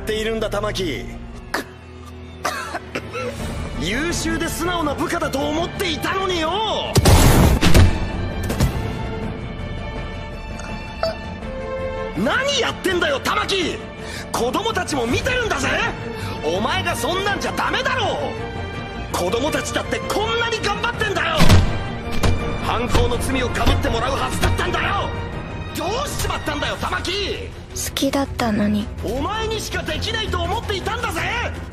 っているんだ玉木。優秀で素直な部下だと思っていたのによ。何やってんだよ玉木。子供たちも見てるんだぜ。お前がそんなんじゃダメだろ。子供たちだってこんなに頑張ってんだよ。犯行の罪をかぶってもらうはずだったんだよ。どうしちまったんだよ玉木。 好きだったのに。 お前にしかできないと思っていたんだぜ。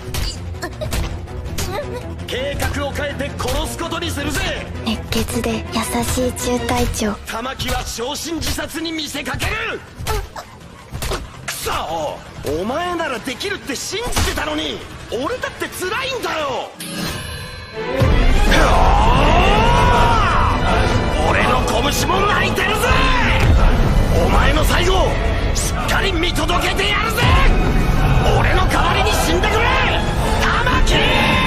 計画を変えて殺すことにするぜ。 熱血で優しい中隊長。 玉木は焼身自殺に見せかける。くそ、お前ならできるって信じてたのに。俺だって辛いんだよ。俺の拳も泣いてるぜ。お前の最後しっかり見届けてやるぜ。俺の代わりに死んでくれ玉木。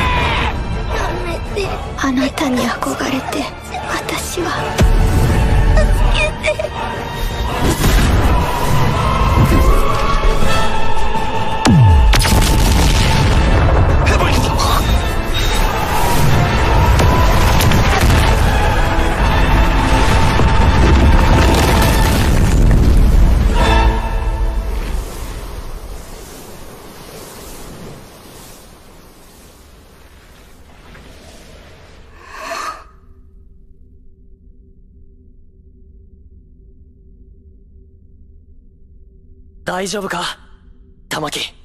あなたに憧れて私は。助けて。 大丈夫か玉木。